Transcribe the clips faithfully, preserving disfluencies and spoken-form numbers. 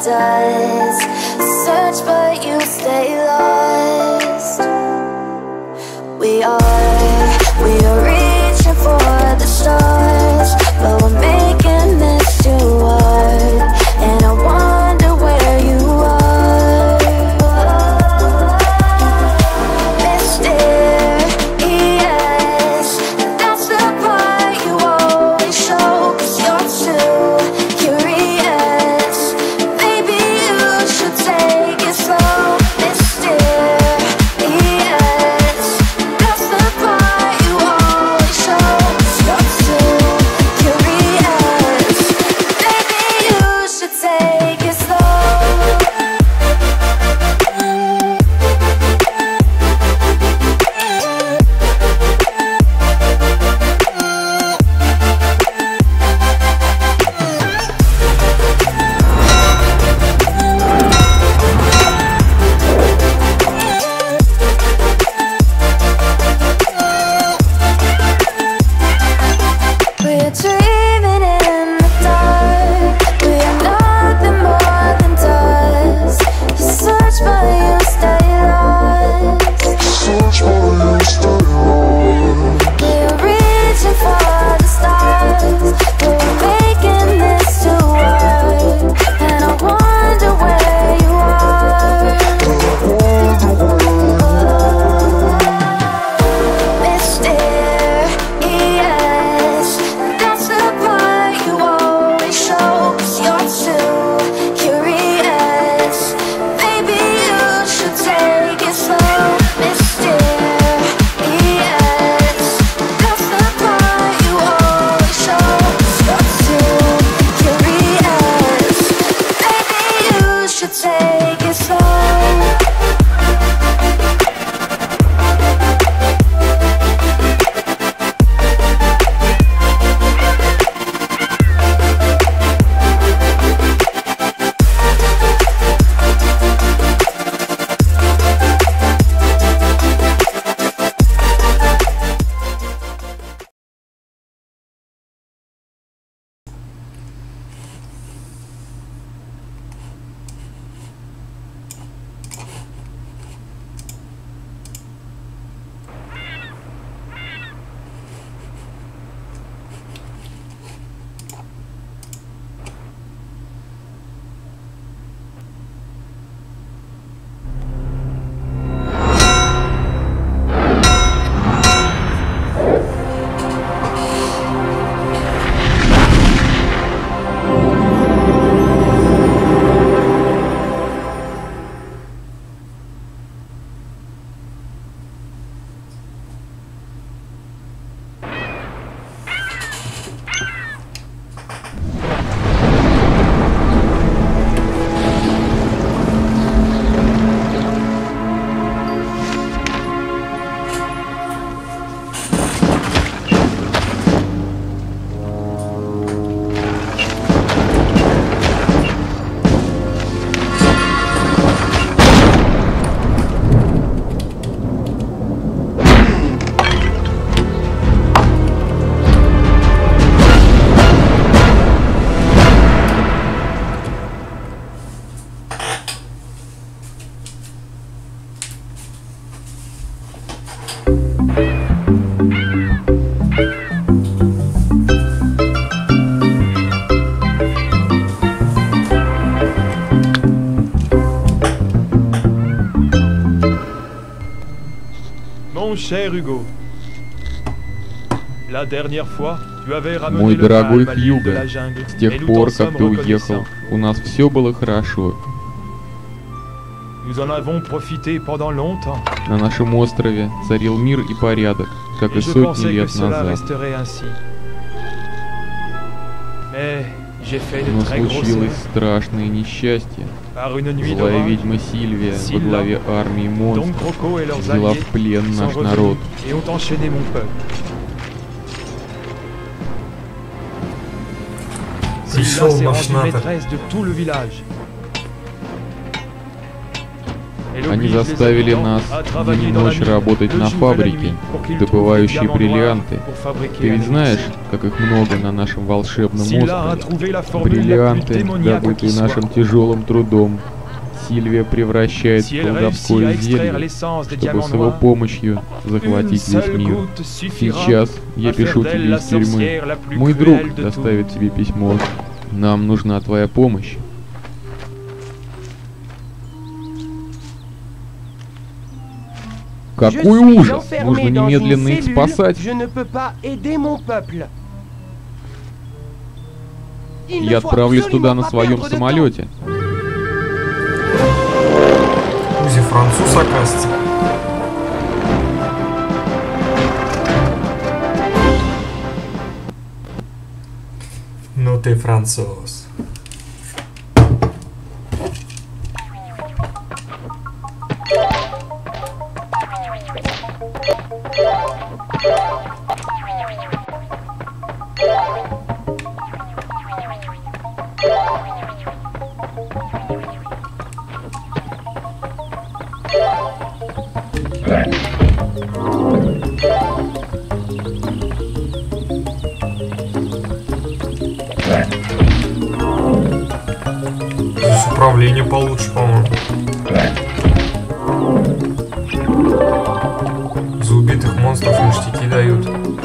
does. Search but you stay lost. We are, we are reaching for the stars, but we're making this too hard. And I wonder where you are. Mysterious, that's the part you always show, 'cause you're too curious. Maybe you should take it slow. Mysterious, that's the part you always show, 'cause you're too curious. Maybe you should take it slow. We're dreaming in the dark. We are nothing more than dust. You search but you stay lost. Search but you stay lost. We're reaching for the stars, but we're making this too hard. And I wonder where you are. Mysterious, that's the part you always show, 'cause you're too curious. Maybe you should take it slow. Mysterious, that's the part you always show, 'cause you're too curious. Maybe you should take it slow. Mon cher Hugo, la dernière fois, tu avais ramené Мой le дорогой calme à l'île de Хьюго, la jungle, с et тех nous пор, t'en как sommes ты уехал, reconnaissants. у нас все было хорошо. Nous en avons profité pendant longtemps, На нашем острове царил мир и порядок, как и et je сотни pensais que лет cela назад. resterait ainsi. Mais j'ai fait de Но très grosses случилось erreurs. страшное несчастье. Par une nuit Злая d'orage, ведьма Сильвия во Сильва, главе армии Don монстров Croco et leurs взяла alliés в плен sont наш revenus народ. et ont enchaîné mon peuple. Silla Пришел s'est rendue мохнатый. maîtresse de tout le village. Они заставили нас день и ночь работать на фабрике, добывающей бриллианты. Ты ведь знаешь, как их много на нашем волшебном острове? Бриллианты, добытые нашим тяжелым трудом. Сильвия превращает в колдовское зелье, чтобы с его помощью захватить весь мир. Сейчас я пишу тебе из тюрьмы. Мой друг доставит тебе письмо. Нам нужна твоя помощь. Какой ужас! Нужно немедленно их спасать. Я отправлюсь туда на своем самолете. Узи француз, оказывается. Ну ты француз. Здесь управление получше, по-моему. За убитых монстров ништяки дают.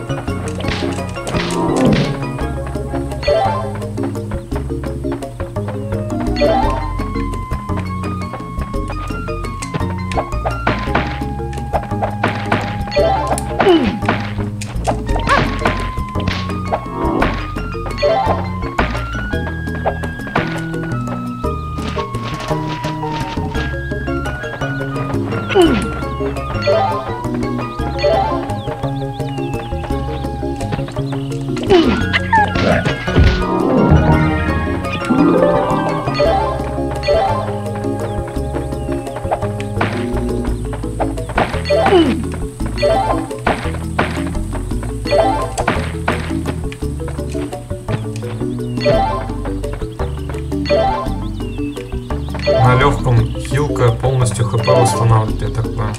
На легком хилка полностью хп восстанавливает, я так понимаю.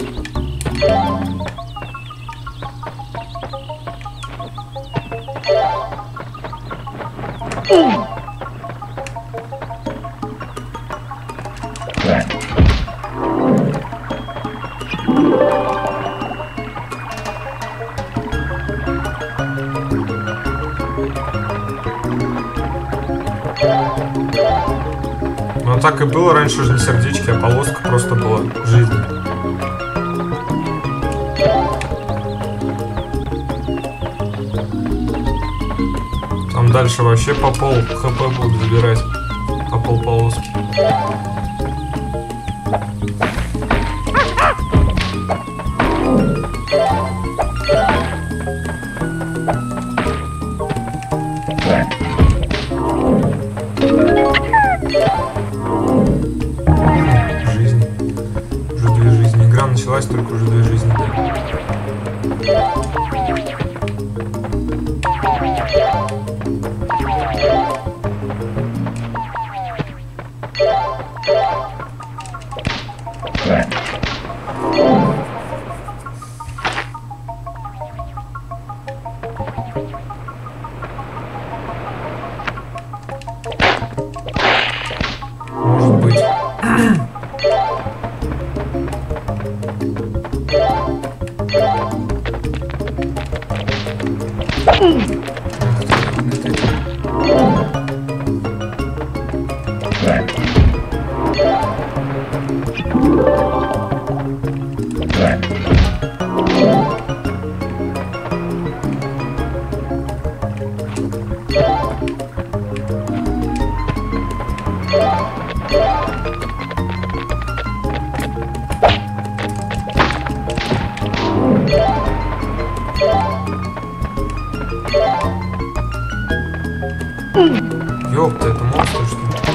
Ну так и было, раньше же не сердечки, а полоска просто была жизнь. Там дальше вообще по пол хп будут забирать, по пол полоски. Жизнь. Уже две жизни. Игра началась, только уже две жизни дали. Может быть. Ёпта, это монстр, что ли?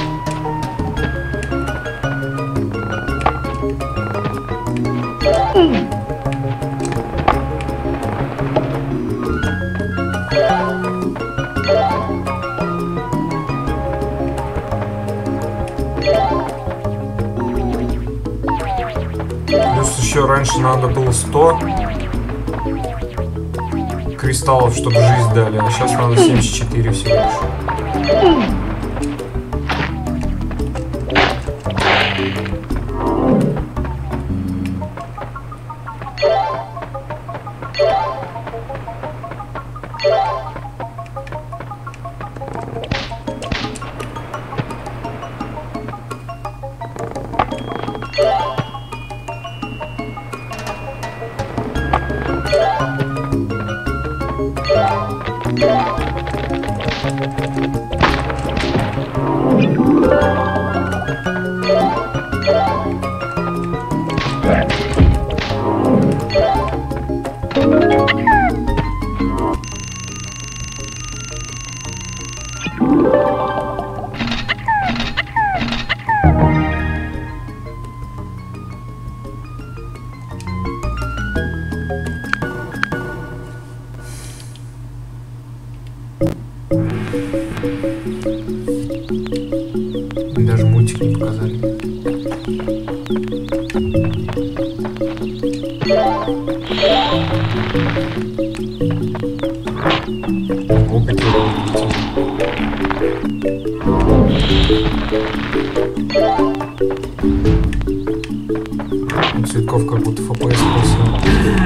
еще раньше надо было сто кристаллов, чтобы жизнь дали, а сейчас надо семьдесят четыре всего лишь. Даже мультик не показали. О, какие люди. Цветков как будто эф пи эс просил.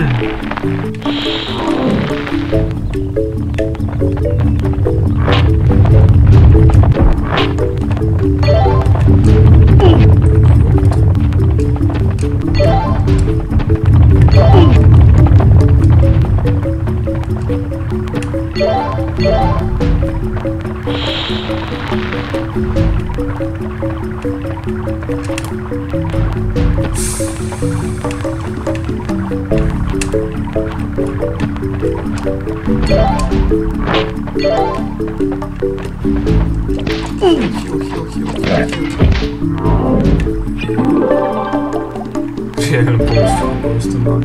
Реально полностью, полностью ноль.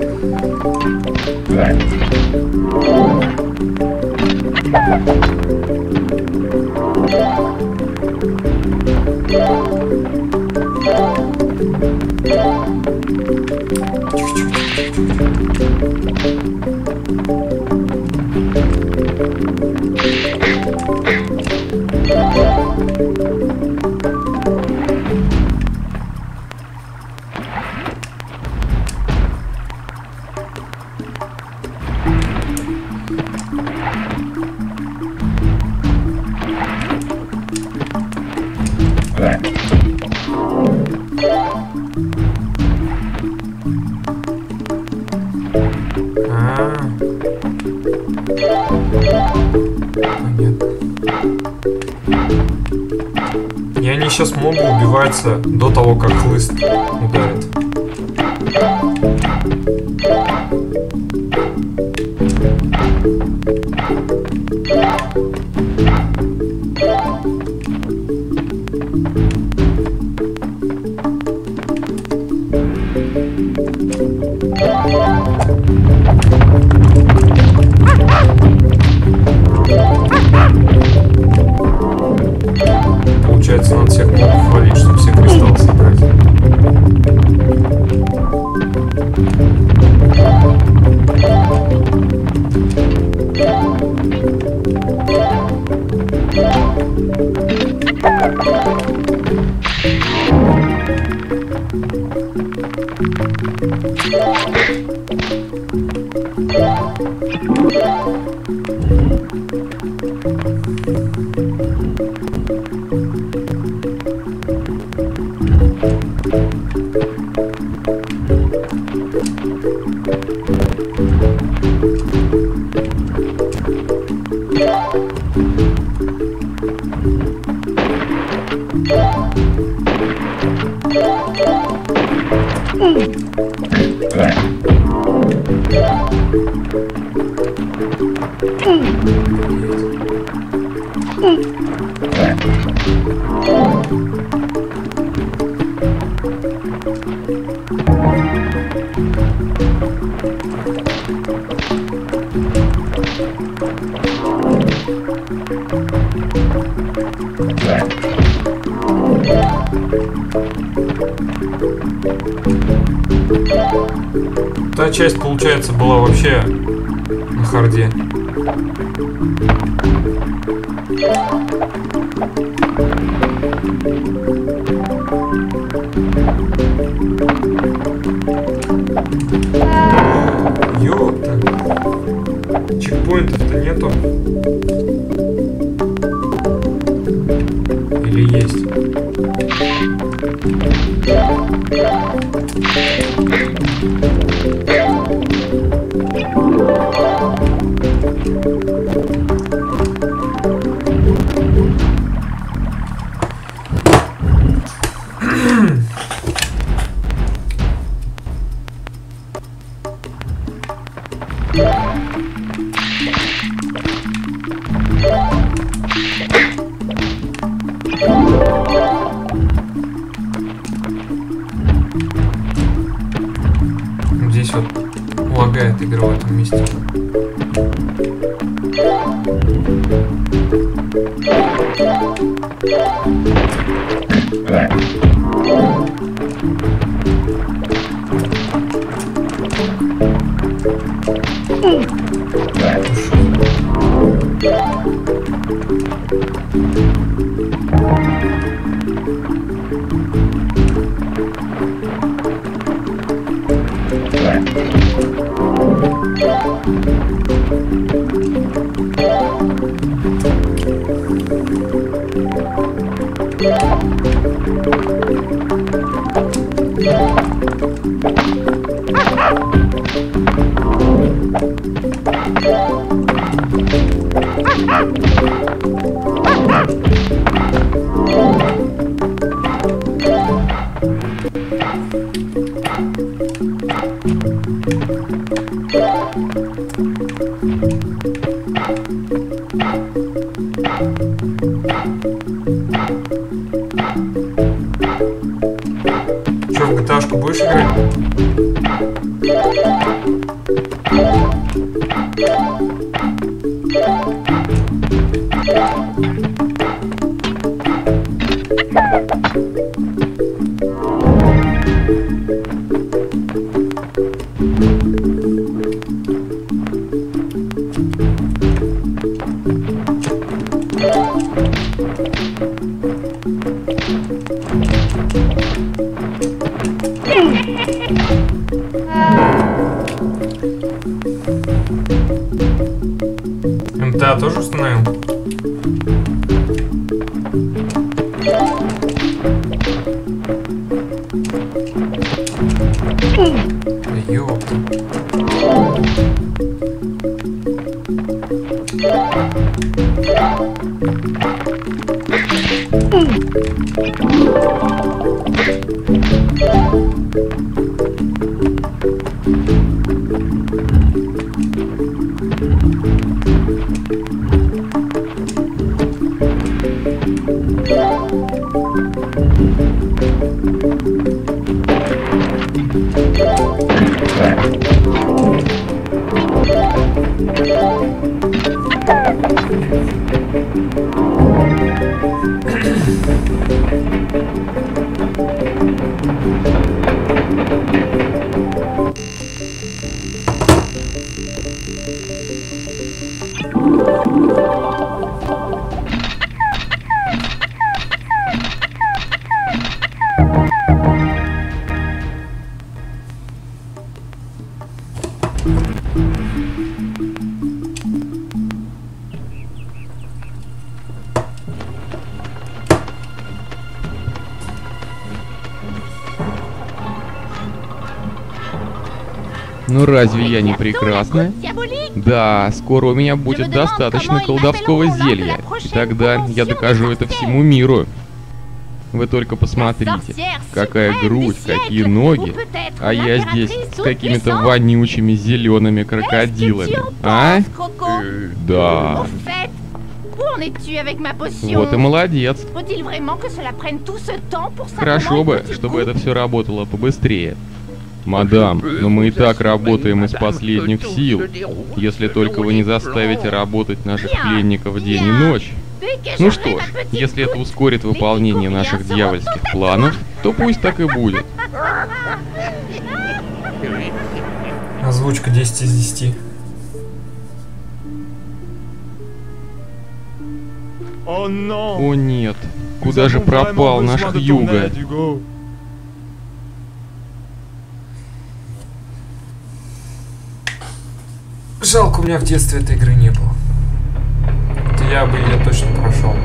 И они сейчас могут убиваться до того, как хлыст ударит. Получается, надо всех мобов валить, чтобы все кристаллы собрать. Yeah. Та часть, получается, была вообще на харде. Ёпта. Чекпоинтов-то нету. Или есть? Здесь вот лагает игра в этом месте. Че, в джи ти эй-шку будешь играть? эм тэ а тоже установил? Да ёпта. Ну разве я не прекрасная? Да, скоро у меня будет достаточно колдовского зелья. И тогда я докажу это всему миру. Вы только посмотрите, какая грудь, какие ноги, а я здесь с какими-то вонючими зелеными крокодилами. А? Э, да. Вот и молодец. Хорошо бы, чтобы это все работало побыстрее. Мадам, но мы и так работаем из последних сил, если только вы не заставите работать наших пленников день и ночь. Ну что ж, если это ускорит выполнение наших дьявольских планов, то пусть так и будет. Озвучка десять из десяти. О О нет, куда же пропал наш Хьюго? Жалко, у меня в детстве этой игры не было. Это я бы ее точно прошел.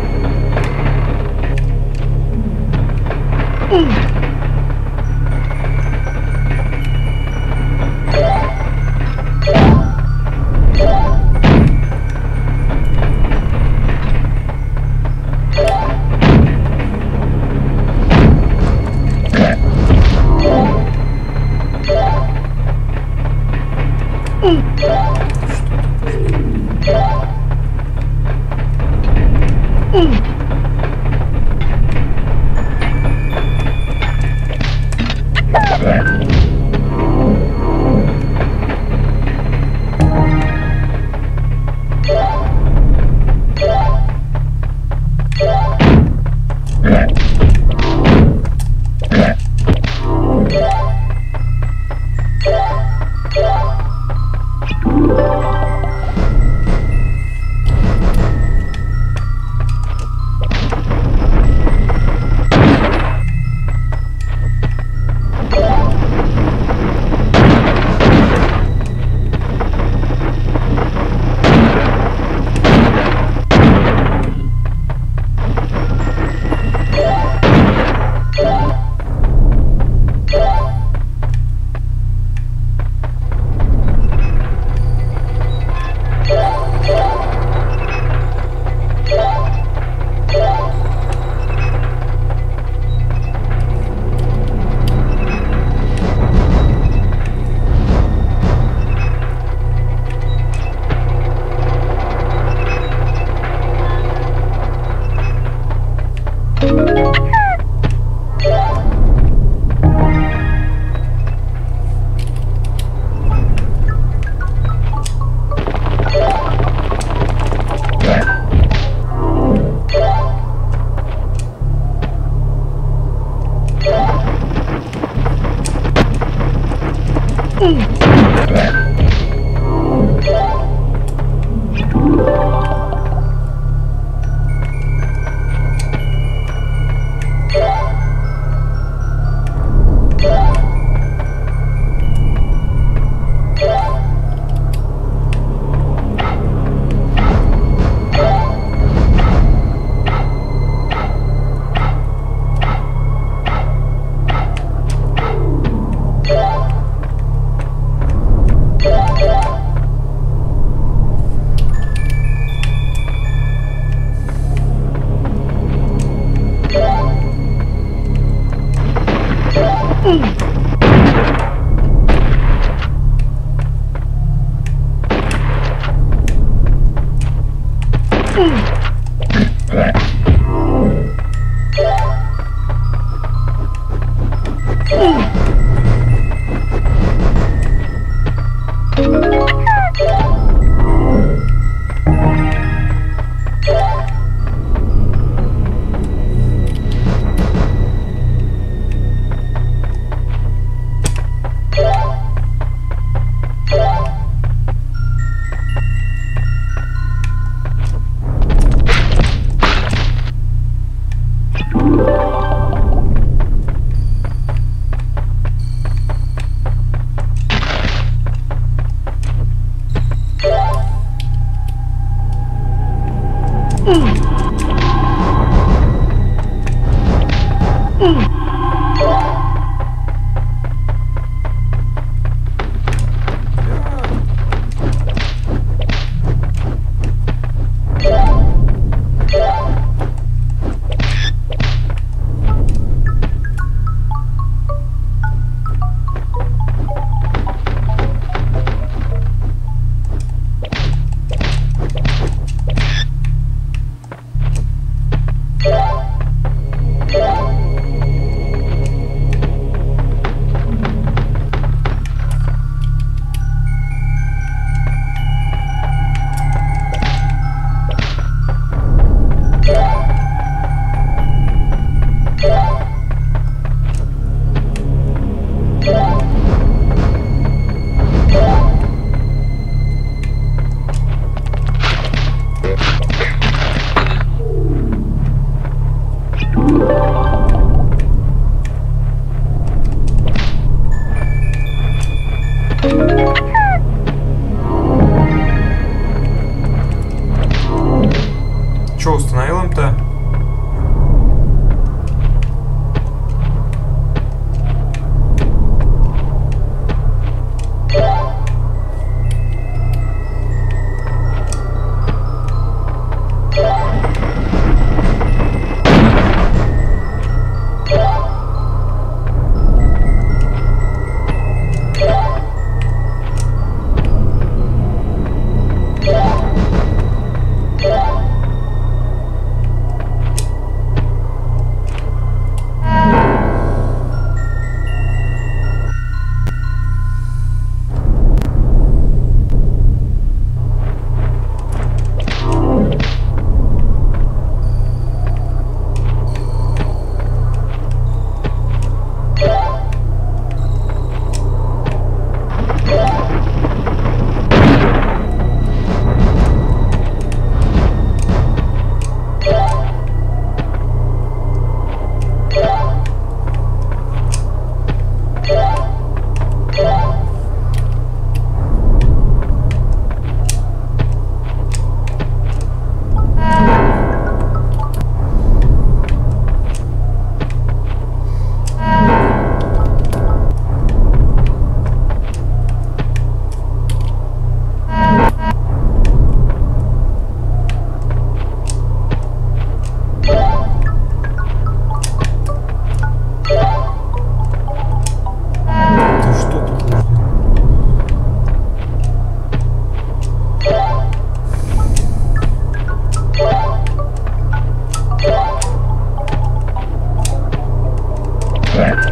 Contact.